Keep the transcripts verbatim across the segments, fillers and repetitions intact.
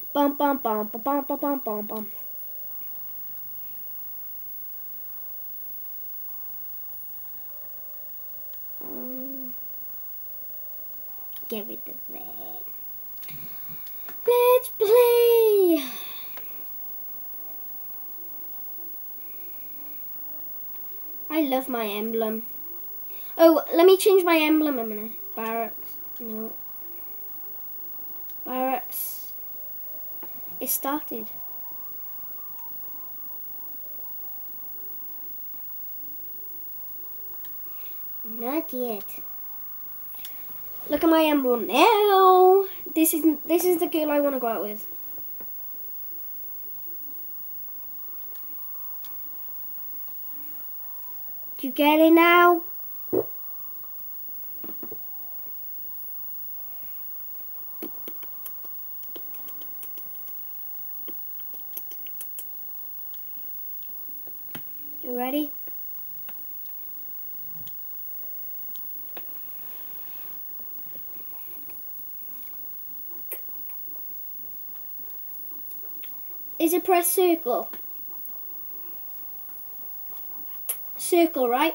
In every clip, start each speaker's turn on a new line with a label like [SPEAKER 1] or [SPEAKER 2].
[SPEAKER 1] Bum bum bum bum bum bum bum bum bum. Um, get rid of that. Let's play. I love my emblem. Oh, let me change my emblem a minute. Barracks. No. Barracks. It started. Not yet. Look at my emblem now. This is this is the girl I want to go out with. Do you get it now? You ready? Is it press circle? Circle, right?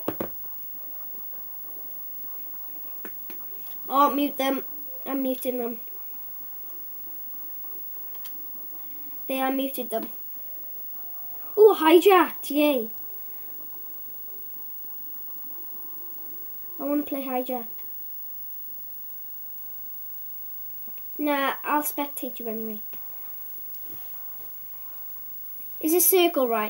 [SPEAKER 1] Oh, mute them. I'm muting them. They are muted them. Oh, hijacked, yay. I want to play hijacked. Nah, I'll spectate you anyway. Is a circle right?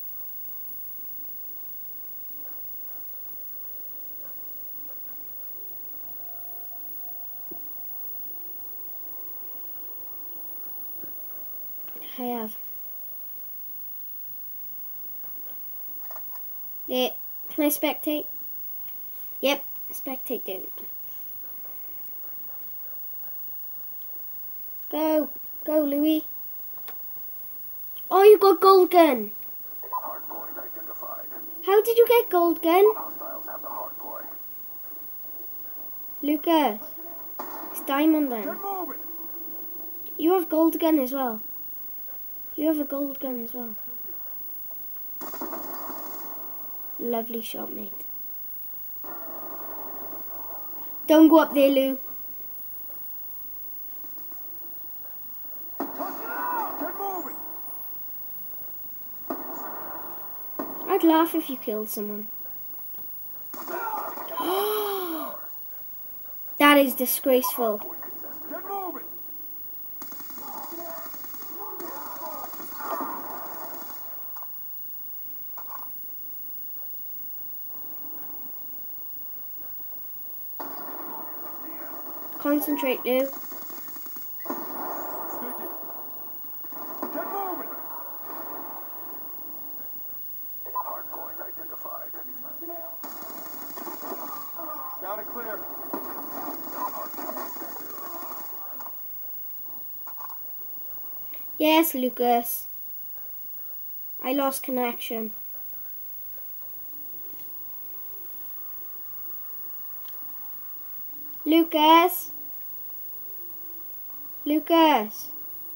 [SPEAKER 1] I have. Yeah. Can I spectate? Yep, spectate it. Go. Go, Louis. Oh, you got gold gun.
[SPEAKER 2] Hardpoint identified.
[SPEAKER 1] How did you get gold gun?
[SPEAKER 2] Hostiles have the hardpoint.
[SPEAKER 1] Lucas. It's diamond then.
[SPEAKER 2] Get moving.
[SPEAKER 1] You have gold gun as well. You have a gold gun as well. Lovely shot, mate. Don't go up there, Lou.
[SPEAKER 2] Get moving.
[SPEAKER 1] I'd laugh if you killed someone. That is disgraceful.
[SPEAKER 2] Get moving.
[SPEAKER 1] Concentrate, Lou.
[SPEAKER 2] Sticky. Get moving. Hardpoint identified. Down and clear.
[SPEAKER 1] Yes, Lucas. I lost connection. Lucas. Lucas.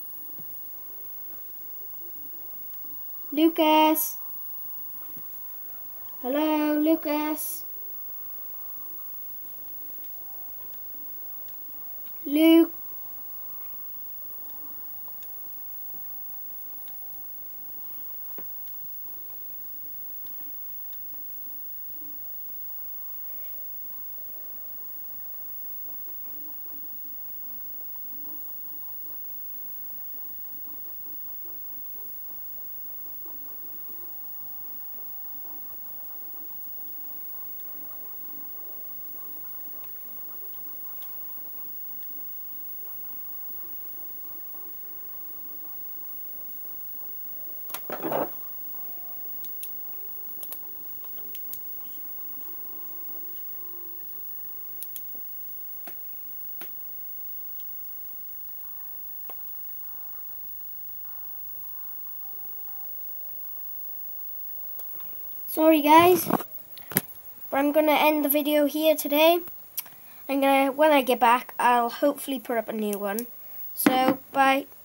[SPEAKER 1] Lucas. Hello, Lucas. Luke. Sorry guys, but I'm gonna end the video here today. I'm gonna, when I get back, I'll hopefully put up a new one. So, bye.